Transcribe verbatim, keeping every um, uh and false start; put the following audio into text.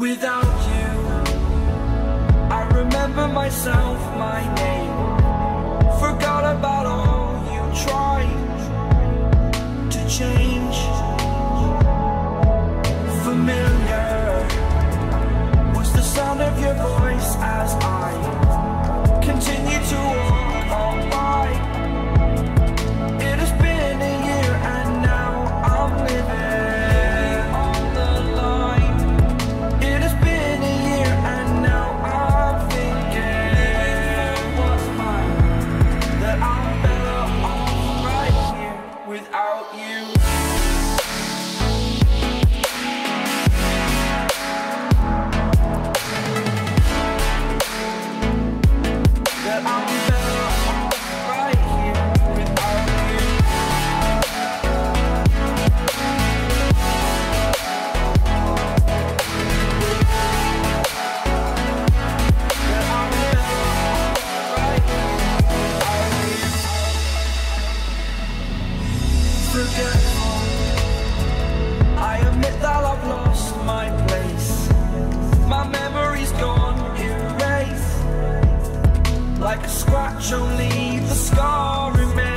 Without you, I remember myself, my name. Forgot about all you tried to change. Familiar was the sound of your voice as I continue to walk on by. It has been a year and now I'm living on the line. It has been a year and now I'm thinking what's mine, that I'm better off right here without you. That I'm better off right here without you. That I'm better off right here without you. Forgetful, I admit that I've lost my place. My memory's gone erased. Like a scratch, only the scar remains.